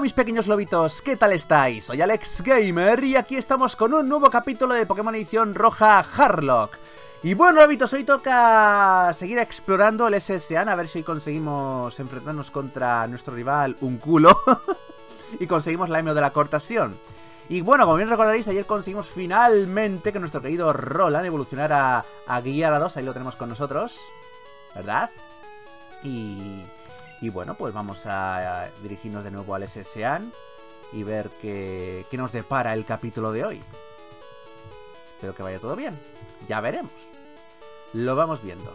mis pequeños lobitos, ¿qué tal estáis? Soy Alex Gamer y aquí estamos con un nuevo capítulo de Pokémon Edición Roja Harlock. Y bueno, lobitos, hoy toca seguir explorando el S.S.A.N. a ver si conseguimos enfrentarnos contra nuestro rival Unculo y conseguimos la Emo de la Cortasión. Y bueno, como bien recordaréis, ayer conseguimos finalmente que nuestro querido Roland evolucionara a Gyarados, ahí lo tenemos con nosotros, ¿verdad? Y bueno, pues vamos a dirigirnos de nuevo al S.S.A.N. y ver qué nos depara el capítulo de hoy. Espero que vaya todo bien. Ya veremos. Lo vamos viendo.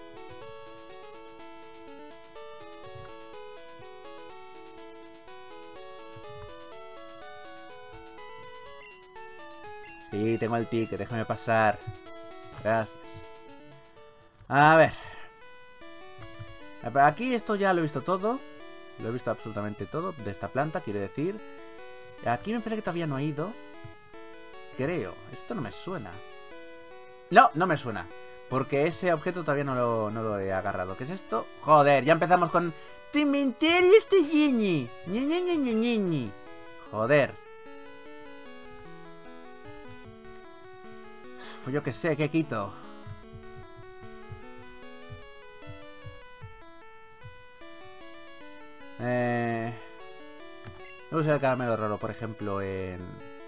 Sí, tengo el ticket, déjame pasar. Gracias. A ver. Aquí esto ya lo he visto todo. Lo he visto absolutamente todo de esta planta, quiero decir. Aquí me parece que todavía no he ido. Creo. Esto no me suena. No, no me suena. Porque ese objeto todavía no lo he agarrado. ¿Qué es esto? Joder, ya empezamos con... Joder. Pues yo qué sé, ¿qué quito? Voy a usar el caramelo raro, por ejemplo, en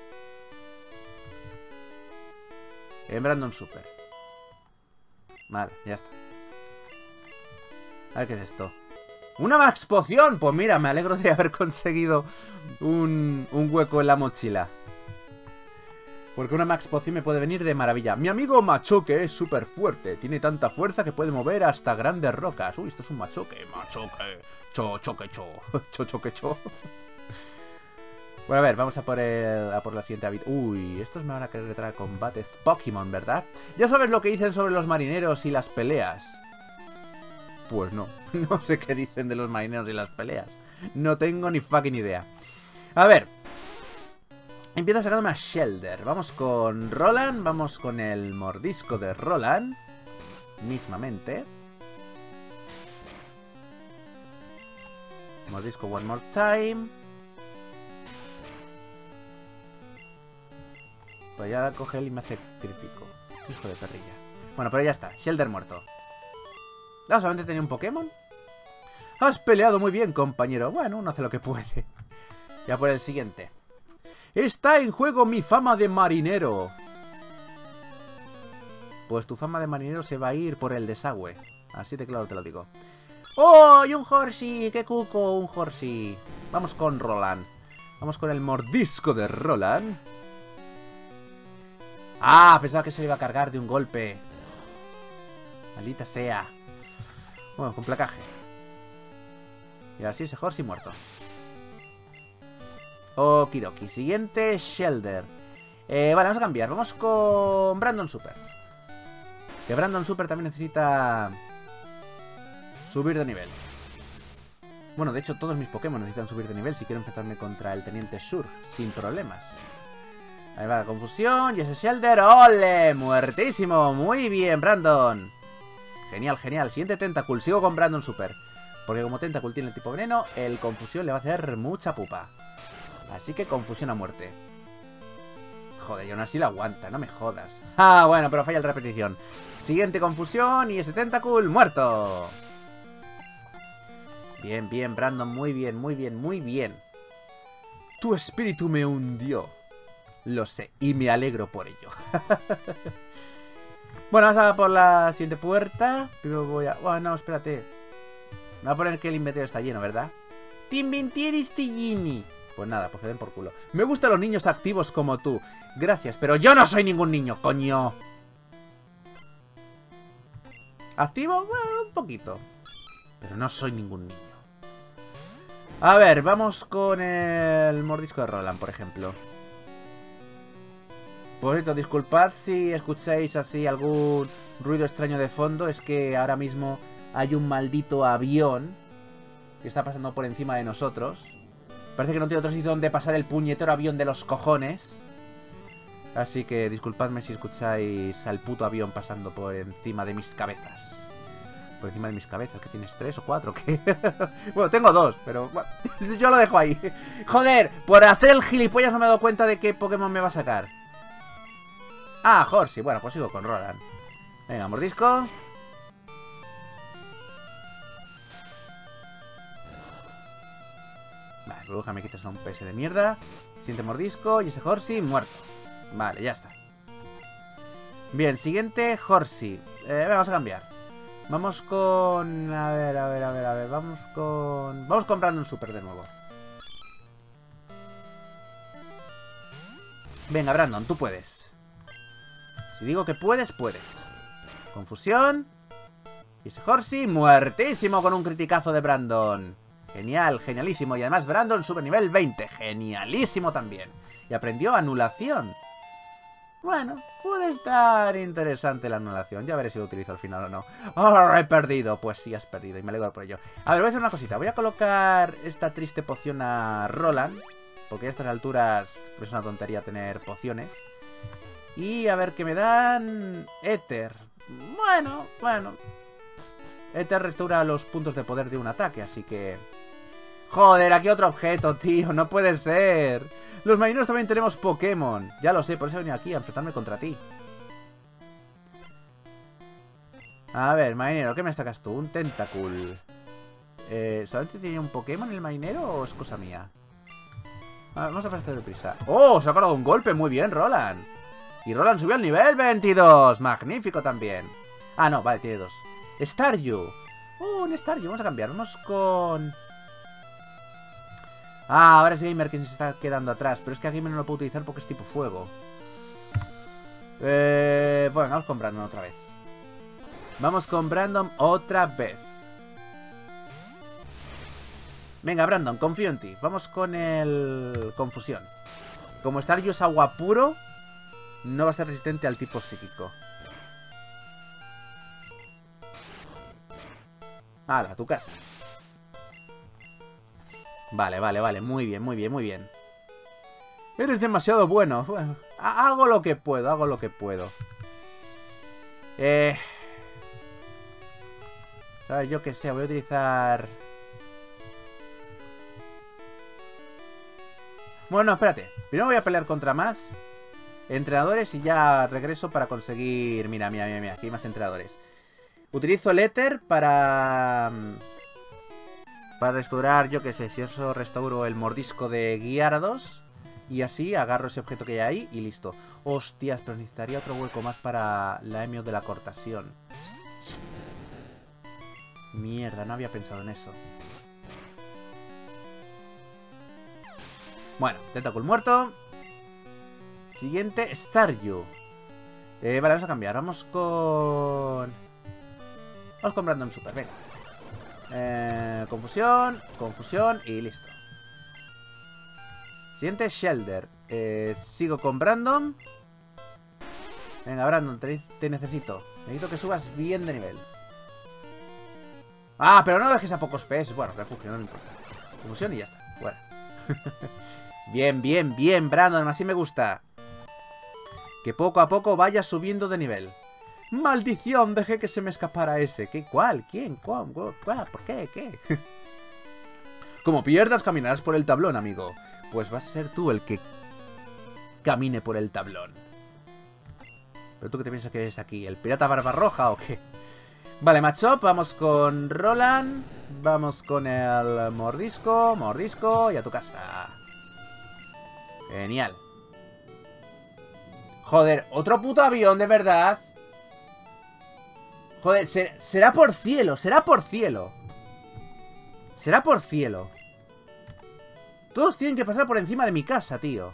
Brandon Super. Vale, ya está. A ver qué es esto. ¡Una Max Poción! Pues mira, me alegro de haber conseguido un hueco en la mochila. Porque una Max Poción me puede venir de maravilla. Mi amigo Machoke es súper fuerte. Tiene tanta fuerza que puede mover hasta grandes rocas. Uy, esto es un Machoke. Machoke. Choque, cho. Bueno, a ver, vamos a por la siguiente habilidad. Uy, estos me van a querer traer combates Pokémon, ¿verdad? Ya sabes lo que dicen sobre los marineros y las peleas. Pues no, no sé qué dicen de los marineros y las peleas. No tengo ni fucking idea. A ver. Empieza sacándome a Shellder. Vamos con Roland, vamos con el mordisco de Roland. Mismamente. Mordisco one more time. Pues ya coge él y me hace crítico. Hijo de perrilla. Bueno, pero ya está. Shellder muerto. Ah, solamente tenía un Pokémon. Has peleado muy bien, compañero. Bueno, uno hace lo que puede. Ya por el siguiente. Está en juego mi fama de marinero. Pues tu fama de marinero se va a ir por el desagüe. Así de claro te lo digo. ¡Oh! ¡Y un Horsey! ¡Qué cuco! Un Horsey. Vamos con Roland. Vamos con el mordisco de Roland. ¡Ah! Pensaba que se le iba a cargar de un golpe. Maldita sea. Bueno, con placaje. Y así ese Horsey muerto. Okidoki. Siguiente, Shellder. Vale, vamos a cambiar. Vamos con Brandon Super. Que Brandon Super también necesita subir de nivel. Bueno, de hecho todos mis Pokémon necesitan subir de nivel si quiero empezarme contra el Teniente Sur sin problemas. Ahí va la confusión y ese Shellder. ¡Ole! Muertísimo. Muy bien, Brandon. Genial, genial. Siguiente Tentacool. Sigo con Brandon Super. Porque como Tentacool tiene el tipo veneno, el confusión le va a hacer mucha pupa. Así que confusión a muerte. Joder, y aún así lo aguanta, no me jodas. Ah, bueno, pero falla la repetición. Siguiente confusión y ese Tentacool muerto. Bien, bien, Brandon, muy bien, muy bien, muy bien. Tu espíritu me hundió. Lo sé, y me alegro por ello. Bueno, vamos a por la siguiente puerta. Primero voy a... Bueno, no, espérate. Me va a poner que el inventario está lleno, ¿verdad? T'inventieris Tillini. Pues nada, pues que den por culo. Me gustan los niños activos como tú. Gracias, pero yo no soy ningún niño, coño. ¿Activo? Bueno, un poquito. Pero no soy ningún niño. A ver, vamos con el mordisco de Roland, por ejemplo. Por cierto, disculpad si escucháis así algún ruido extraño de fondo. Es que ahora mismo hay un maldito avión que está pasando por encima de nosotros. Parece que no tiene otro sitio donde pasar el puñetero avión de los cojones. Así que disculpadme si escucháis al puto avión pasando por encima de mis cabezas. Por encima de mis cabezas, que tienes 3 o 4, ¿qué? Bueno, tengo 2, pero bueno, yo lo dejo ahí. Joder, por hacer el gilipollas no me he dado cuenta de qué Pokémon me va a sacar. Ah, Horsey, bueno, pues sigo con Roland. Venga, mordisco. Vale, burbuja, me quitas un PS de mierda. Siguiente mordisco y ese Horsey muerto. Vale, ya está. Bien, siguiente Horsey. Vamos a cambiar. Vamos con... A ver. Vamos con Brandon Super de nuevo. Venga, Brandon, tú puedes. Si digo que puedes, puedes. Confusión. Y ese Horsey muertísimo con un criticazo de Brandon. Genial, genialísimo. Y además Brandon sube nivel 20. Genialísimo también. Y aprendió anulación. Bueno, puede estar interesante la anulación. Ya veré si lo utilizo al final o no. ¡Oh, he perdido! Pues sí, has perdido y me alegro por ello. A ver, voy a hacer una cosita. Voy a colocar esta triste poción a Roland, porque a estas alturas es una tontería tener pociones. Y a ver qué me dan... Éter. Bueno. Éter restaura los puntos de poder de un ataque, así que... Joder, aquí otro objeto, tío. No puede ser. Los marineros también tenemos Pokémon. Ya lo sé, por eso he venido aquí a enfrentarme contra ti. A ver, marinero, ¿qué me sacas tú? Un Tentacool. ¿Solamente tiene un Pokémon el marinero o es cosa mía? A ver, vamos a hacer deprisa. ¡Oh! Se ha acordado un golpe. Muy bien, Roland. Y Roland subió al nivel 22. Magnífico también. Ah, no, vale, tiene 2. Staryu. Un Staryu. Vamos a cambiar. Vamos con... Ah, ahora es Gamer quien se está quedando atrás. Pero es que a Gamer no lo puedo utilizar porque es tipo fuego. Bueno, vamos con Brandon otra vez. Vamos con Brandon otra vez. Venga, Brandon, confío en ti. Vamos con el... Confusión. Como Staryu es agua puro, no va a ser resistente al tipo psíquico. ¡Hala, a tu casa! Vale. Muy bien. Eres demasiado bueno. Bueno, hago lo que puedo, ¿Sabes? Yo qué sé, voy a utilizar... Bueno, espérate. Primero voy a pelear contra más entrenadores y ya regreso para conseguir... Mira, aquí hay más entrenadores. Utilizo el éter para restaurar, yo qué sé, si eso restauro el mordisco de Gyarados. Y así agarro ese objeto que hay ahí y listo. Hostias, pero necesitaría otro hueco más para la Emio de la cortación. Mierda, no había pensado en eso. Bueno, Tentacool muerto. Siguiente, Staryu. Vale, vamos a cambiar. Vamos con Brandon Super, venga. Confusión y listo. Siguiente, Shelder. Sigo con Brandon. Venga, Brandon, te necesito. Necesito que subas bien de nivel. Ah, pero no dejes a pocos PS. Bueno, refugio, no me importa. Confusión y ya está, fuera. Bien, Brandon, así me gusta. Que poco a poco vaya subiendo de nivel. ¡Maldición! Dejé que se me escapara ese. ¿Qué? ¿Cuál? ¿Quién? ¿Cuál? ¿Por qué? ¿Qué? Como pierdas, caminarás por el tablón, amigo. Pues vas a ser tú el que camine por el tablón. ¿Pero tú qué te piensas que eres aquí? ¿El pirata barba roja o qué? Vale, matchup. Vamos con Roland. Vamos con el mordisco y a tu casa. Genial. Joder, otro puto avión, de verdad. Joder, será por cielo. Todos tienen que pasar por encima de mi casa, tío.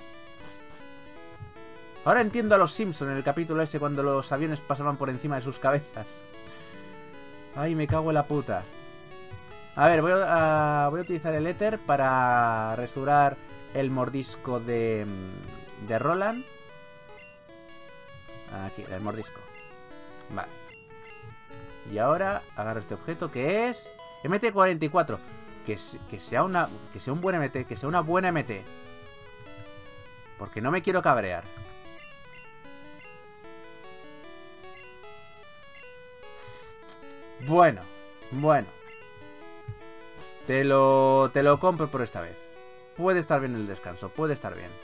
Ahora entiendo a los Simpson en el capítulo ese cuando los aviones pasaban por encima de sus cabezas. Ay, me cago en la puta. A ver, voy a utilizar el éter para restaurar el mordisco de Roland. Aquí, el mordisco. Vale. Y ahora agarro este objeto que es MT-44. Que sea un buen MT, que sea una buena MT. Porque no me quiero cabrear. Bueno. Te lo compro por esta vez. Puede estar bien el descanso, puede estar bien.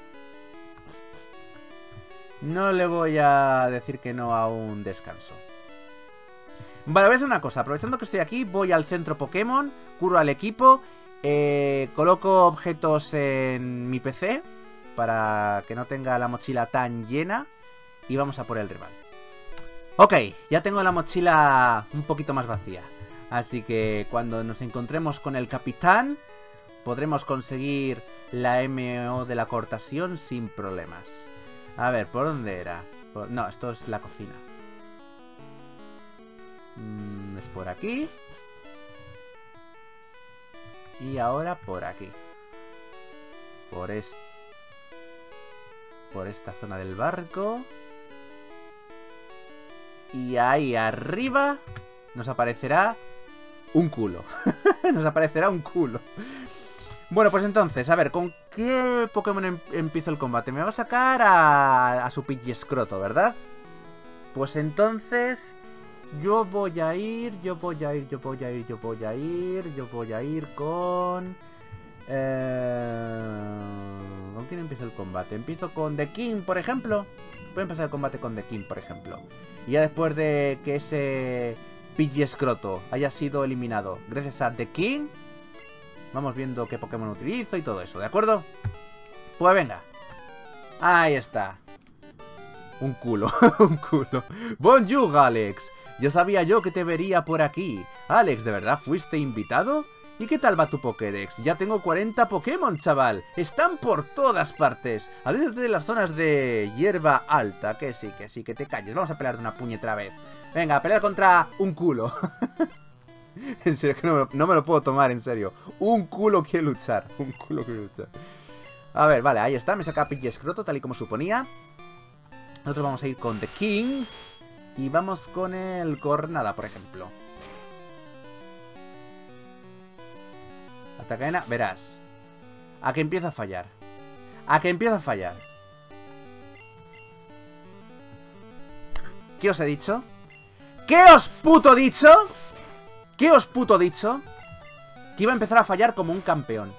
No le voy a decir que no a un descanso. Vale, voy a hacer una cosa. Aprovechando que estoy aquí, voy al centro Pokémon, curo al equipo, coloco objetos en mi PC para que no tenga la mochila tan llena y vamos a por el rival. Ok, ya tengo la mochila un poquito más vacía. Así que cuando nos encontremos con el capitán, podremos conseguir la MO de la cortasión sin problemas. A ver, ¿por dónde era? No, esto es la cocina. Es por aquí. Y ahora por aquí. Por esta zona del barco. Y ahí arriba nos aparecerá un culo. Nos aparecerá un culo. Bueno, pues entonces, a ver, ¿con qué Pokémon empiezo el combate? Me va a sacar a su Pidgeyscroto, ¿verdad? Pues entonces yo voy a ir con... ¿Con quién empiezo el combate? Empiezo con The King, por ejemplo. Voy a empezar el combate con The King, por ejemplo. Y ya después de que ese Pidgeyscroto haya sido eliminado gracias a The King, vamos viendo qué Pokémon utilizo y todo eso, ¿de acuerdo? Pues venga. Ahí está. Un culo, un culo. Bonjour, Alex. Ya sabía yo que te vería por aquí. Alex, ¿de verdad fuiste invitado? ¿Y qué tal va tu Pokédex? Ya tengo 40 Pokémon, chaval. Están por todas partes. A veces de las zonas de hierba alta. Que sí, que te calles. Vamos a pelear de una puñetera vez. Venga, a pelear contra un culo. En serio, que no me lo puedo tomar, en serio. Un culo quiere luchar. Un culo quiere luchar. A ver, vale, ahí está. Me saca Pidgeyscroto, tal y como suponía. Nosotros vamos a ir con The King. Y vamos con el Cornada, por ejemplo. Atacadena, verás. A que empieza a fallar. A que empieza a fallar. ¿Qué os he dicho? ¿Qué os puto dicho? ¿Qué os puto dicho? Que iba a empezar a fallar como un campeón.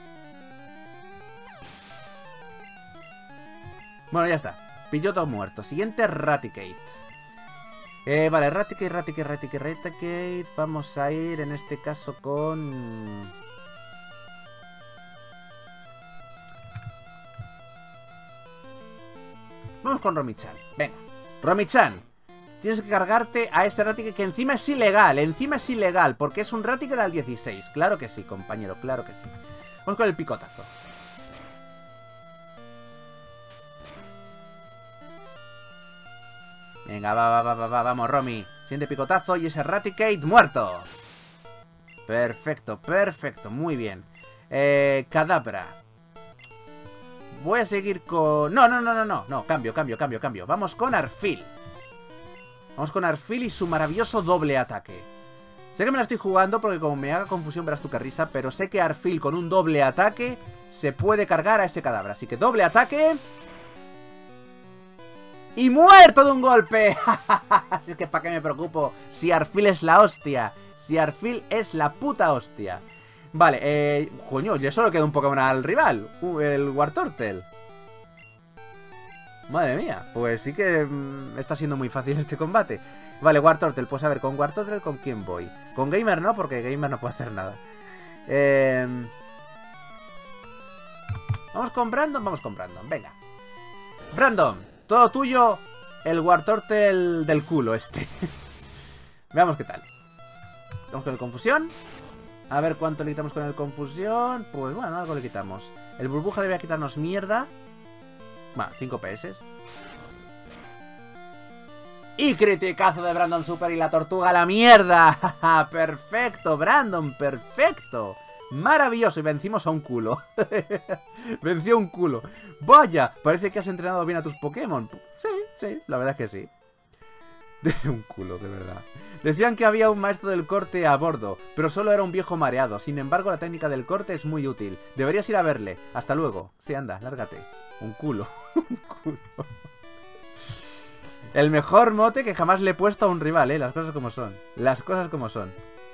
Bueno, ya está. Pilloto muerto. Siguiente, Raticate. Vale, Raticate. Vamos a ir en este caso con... Vamos con Romichan. Venga, Romichan. Tienes que cargarte a ese Raticate que encima es ilegal. Encima es ilegal, porque es un Raticate al 16. Claro que sí, compañero, claro que sí. Vamos con el picotazo. Venga, vamos, Romy. Siguiente picotazo y ese Raticate muerto. Perfecto, muy bien. Kadabra. Voy a seguir con... No, cambio. Vamos con Arfil. Vamos con Arfil y su maravilloso doble ataque. Sé que me la estoy jugando porque como me haga confusión verás tú qué risa, pero sé que Arfil con un doble ataque se puede cargar a ese Kadabra. Así que doble ataque... ¡Y muerto de un golpe! Es que ¿para qué me preocupo? Si Arfil es la hostia. Si Arfil es la puta hostia. Vale, coño, ya solo queda un Pokémon al rival. El Wartortle. Madre mía, pues sí que está siendo muy fácil este combate. Vale, Wartortle, pues a ver, con Wartortle ¿con quién voy? Con Gamer no, porque Gamer no puede hacer nada. Vamos con Brandon, venga. Brandon, todo tuyo, el Wartortle del culo este. Veamos qué tal. Vamos con el Confusión. A ver cuánto le quitamos con el Confusión. Pues bueno, algo le quitamos. El Burbuja debería quitarnos mierda. Bueno, 5 PS. Y criticazo de Brandon Super y la tortuga a la mierda. Perfecto, Brandon, perfecto. Maravilloso, y vencimos a un culo. Venció a un culo. Vaya, parece que has entrenado bien a tus Pokémon. Sí, la verdad es que sí. Un culo, de verdad. Decían que había un maestro del corte a bordo, pero solo era un viejo mareado. Sin embargo, la técnica del corte es muy útil. Deberías ir a verle. Hasta luego. Sí, anda, lárgate. Un culo. Un culo. El mejor mote que jamás le he puesto a un rival, las cosas como son. Las cosas como son.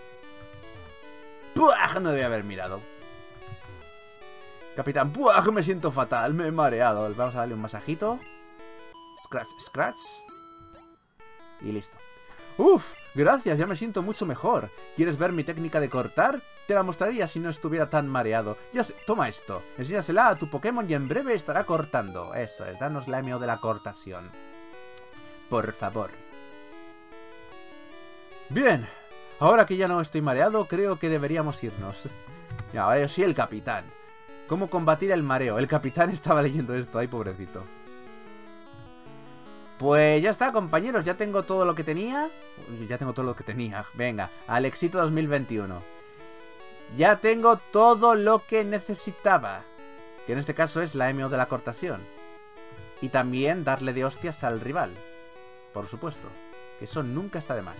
¡Puah! No debía haber mirado. Capitán, ¡puah! Me siento fatal, me he mareado. Vamos a darle un masajito. Scratch, scratch. Y listo. ¡Uf! Gracias, ya me siento mucho mejor. ¿Quieres ver mi técnica de cortar? Te la mostraría si no estuviera tan mareado. Ya sé, toma esto. Enséñasela a tu Pokémon y en breve estará cortando. Eso es, danos la MO de la cortación. Por favor. Bien. Ahora que ya no estoy mareado, creo que deberíamos irnos. Ya, ahora yo soy el capitán. ¿Cómo combatir el mareo? El capitán estaba leyendo esto. Ay, pobrecito. Pues ya está, compañeros. Ya tengo todo lo que tenía. Ya tengo todo lo que tenía. Venga, al éxito 2021. Ya tengo todo lo que necesitaba. Que en este caso es la MO de la cortación. Y también darle de hostias al rival. Por supuesto. Que eso nunca está de más.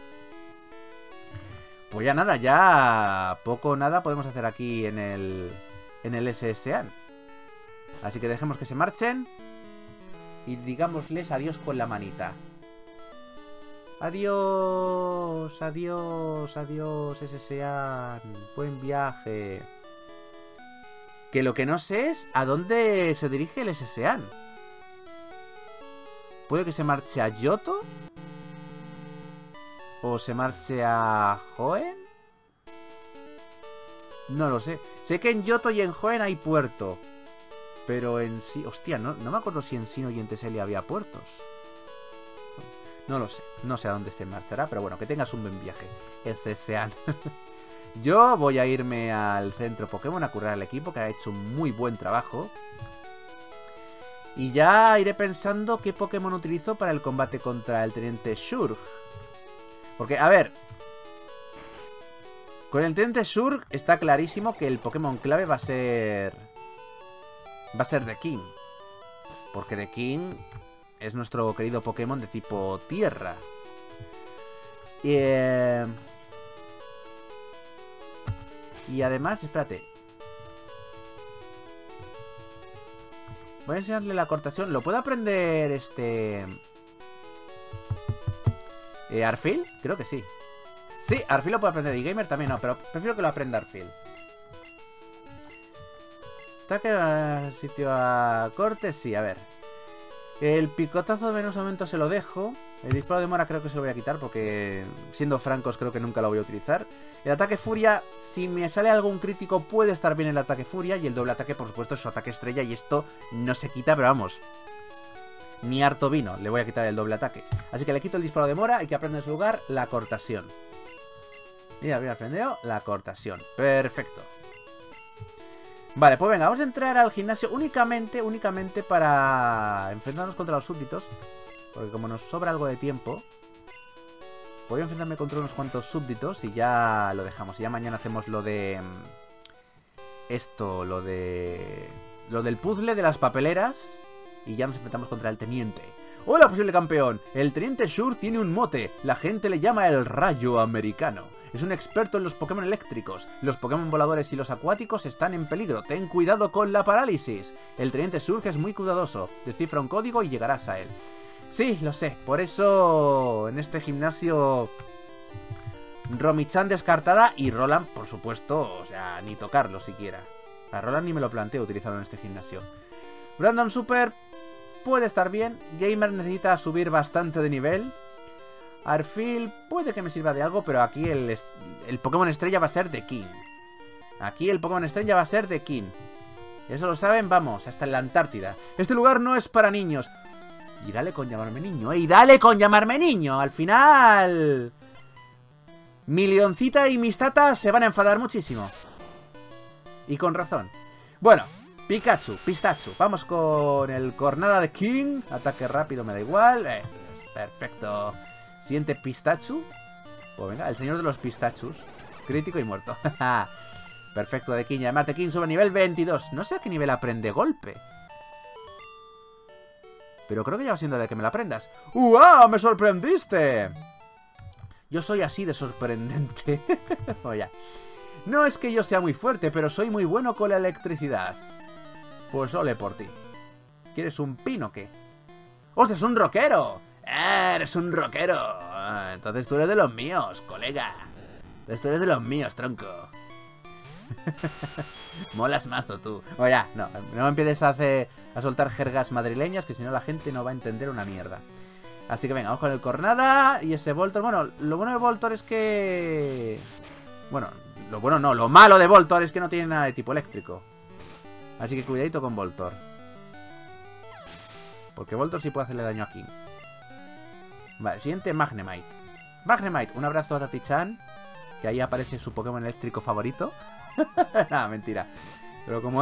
Pues ya nada, ya poco o nada podemos hacer aquí en el SSA. Así que dejemos que se marchen. Y digámosles adiós con la manita. Adiós, adiós, adiós, SSA. Buen viaje. Que lo que no sé es a dónde se dirige el SSA. ¿Puede que se marche a Yoto? ¿O se marche a Hoenn? No lo sé. Sé que en Yoto y en Hoenn hay puerto. Pero en sí... Hostia, no me acuerdo si en Sinnoh y en Teselia había puertos. No lo sé. No sé a dónde se marchará. Pero bueno, que tengas un buen viaje. SSA. Yo voy a irme al centro Pokémon a curar al equipo, que ha hecho un muy buen trabajo. Y ya iré pensando qué Pokémon utilizo para el combate contra el Teniente Shurg. Porque, a ver... Con el Teniente Shurg está clarísimo que el Pokémon clave va a ser... The King. Porque The King es nuestro querido Pokémon de tipo tierra. Y además, espérate. Voy a enseñarle la cortación. ¿Lo puedo aprender Arfil? Creo que sí. Sí, Arfil lo puede aprender. Y Gamer también no, pero prefiero que lo aprenda Arfil. Ataque sitio a corte, sí, a ver. El picotazo de menos aumento se lo dejo. El disparo de mora creo que se lo voy a quitar porque, siendo francos, creo que nunca lo voy a utilizar. El ataque furia, si me sale algún crítico, puede estar bien el ataque furia. Y el doble ataque, por supuesto, es su ataque estrella. Y esto no se quita, pero vamos, ni harto vino, le voy a quitar el doble ataque. Así que le quito el disparo de mora y que aprenda en su lugar la cortasión. Mira, bien aprendido la cortasión. Perfecto. Vale, pues venga, vamos a entrar al gimnasio únicamente para enfrentarnos contra los súbditos. Porque como nos sobra algo de tiempo, voy a enfrentarme contra unos cuantos súbditos y ya lo dejamos. Y ya mañana hacemos lo de... Lo del puzzle de las papeleras. Y ya nos enfrentamos contra el teniente. ¡Hola, posible campeón! El teniente Shurg tiene un mote. La gente le llama el Rayo Americano. Es un experto en los Pokémon eléctricos. Los Pokémon voladores y los acuáticos están en peligro. Ten cuidado con la parálisis. El teniente Shurg es muy cuidadoso. Descifra un código y llegarás a él. Sí, lo sé. Por eso en este gimnasio... Romy-chan descartada y Roland, por supuesto, o sea, ni tocarlo siquiera. A Roland ni me lo planteo utilizarlo en este gimnasio. Brandon Super puede estar bien. Gamer necesita subir bastante de nivel. Arfil puede que me sirva de algo, pero aquí el Pokémon estrella va a ser The King. Aquí el Pokémon estrella va a ser The King. Eso lo saben, vamos, hasta en la Antártida. Este lugar no es para niños. Y dale con llamarme niño, y dale con llamarme niño. Al final... Mi leoncita y mis tatas se van a enfadar muchísimo. Y con razón. Bueno, Pikachu, Pistachu. Vamos con el Cornada de King. Ataque rápido, me da igual. Perfecto. Siguiente Pistachu. Pues venga, el señor de los pistachos. Crítico y muerto. Perfecto, de King. Y además de King sube a nivel 22. No sé a qué nivel aprende golpe. Pero creo que ya va siendo de que me la aprendas. ¡Uah! ¡Me sorprendiste! Yo soy así de sorprendente. Oye, no es que yo sea muy fuerte, pero soy muy bueno con la electricidad. Pues ole por ti. ¿Quieres un pin o qué? ¡Hostia, es un rockero! eres un rockero. Entonces tú eres de los míos, colega. Entonces tú eres de los míos, tronco. Molas mazo tú. O ya, no me empieces a soltar jergas madrileñas, que si no la gente no va a entender una mierda. Así que venga, vamos con el Cornada y ese Voltor. Bueno, lo bueno de Voltor es que... Bueno, lo bueno no, lo malo de Voltor es que no tiene nada de tipo eléctrico. Así que cuidadito con Voltor. Porque Voltor sí puede hacerle daño a King. Vale, siguiente Magnemite. Magnemite, un abrazo a Tati-chan, que ahí aparece su Pokémon eléctrico favorito. Nada, mentira. Pero como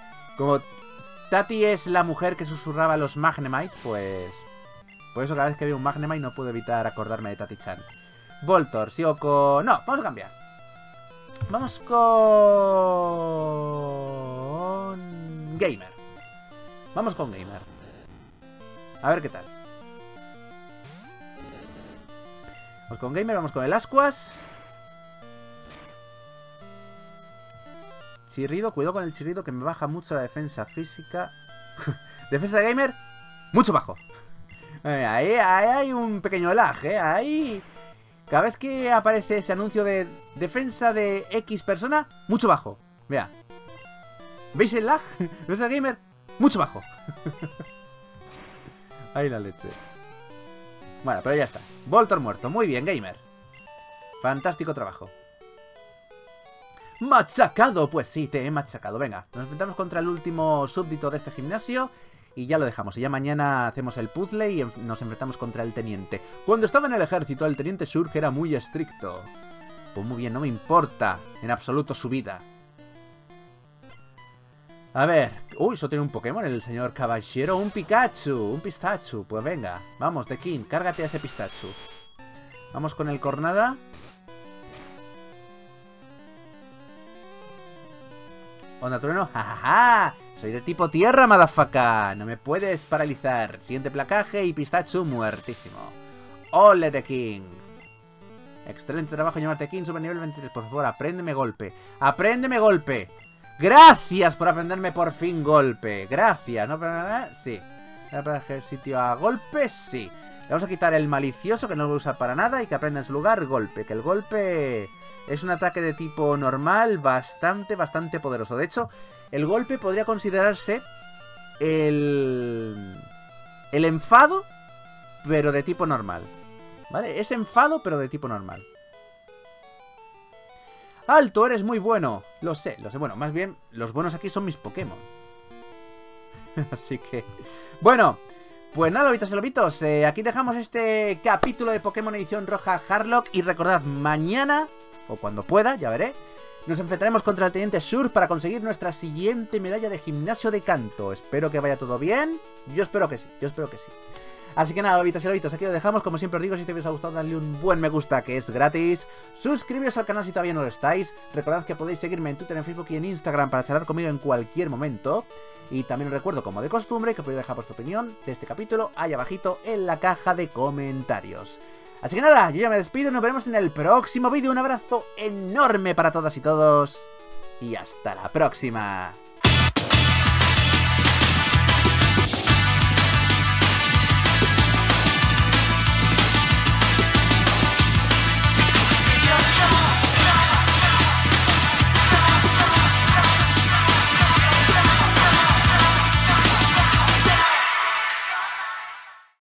Tati es la mujer que susurraba a los Magnemite, pues... Por eso cada vez que veo un Magnemite no puedo evitar acordarme de Tati-chan. Voltor, sigo con... No, vamos a cambiar. Vamos con... Gamer. Vamos con Gamer. A ver qué tal. Vamos con Gamer, vamos con el Ascuas. Chirrido, cuidado con el chirrido que me baja mucho la defensa física. Defensa de Gamer, mucho bajo. Ahí hay un pequeño lag, ahí... Cada vez que aparece ese anuncio de defensa de X persona, mucho bajo. Vea. ¿Veis el lag? Defensa de Gamer, mucho bajo. Ahí la leche. Bueno, pero ya está. Voltor muerto. Muy bien, Gamer. Fantástico trabajo. Machacado. Pues sí, te he machacado. Venga, nos enfrentamos contra el último súbdito de este gimnasio y ya lo dejamos. Y ya mañana hacemos el puzzle y nos enfrentamos contra el teniente. Cuando estaba en el ejército, el teniente Shurk era muy estricto. Pues muy bien, no me importa en absoluto su vida. A ver, uy, eso tiene un Pokémon, el señor caballero, un Pikachu, un Pistachu. Pues venga, vamos, The King, cárgate a ese Pistachu. Vamos con el Cornada. Onda trueno, jajaja. Soy de tipo tierra, motherfucker. No me puedes paralizar. Siguiente placaje y Pistachu muertísimo. Ole The King. Excelente trabajo en llamarte King, super nivel 23. Por favor, apréndeme golpe. ¡Apréndeme golpe! ¡Gracias por aprenderme por fin golpe! ¡Gracias! ¿No? Sí. ¿Para el sitio a golpe? Sí. Le vamos a quitar el malicioso, que no lo voy a usar para nada, y que aprenda en su lugar golpe. Que el golpe es un ataque de tipo normal bastante poderoso. De hecho, el golpe podría considerarse el enfado, pero de tipo normal. ¿Vale? Es enfado, pero de tipo normal. ¡Alto! Eres muy bueno. Lo sé. Bueno, más bien, los buenos aquí son mis Pokémon. Así que... Bueno, pues nada, lobitos y lobitos. Aquí dejamos este capítulo de Pokémon Edición Roja Harlock. Y recordad, mañana, o cuando pueda, ya veré, nos enfrentaremos contra el Teniente Shurk para conseguir nuestra siguiente medalla de gimnasio de canto. Espero que vaya todo bien. Yo espero que sí, Así que nada, lobitos y lobitos, aquí lo dejamos. Como siempre os digo, si te hubiese gustado, dadle un buen me gusta, que es gratis. Suscribiros al canal si todavía no lo estáis. Recordad que podéis seguirme en Twitter, en Facebook y en Instagram para charlar conmigo en cualquier momento. Y también os recuerdo, como de costumbre, que podéis dejar vuestra opinión de este capítulo ahí abajito en la caja de comentarios. Así que nada, yo ya me despido y nos veremos en el próximo vídeo. Un abrazo enorme para todas y todos. Y hasta la próxima.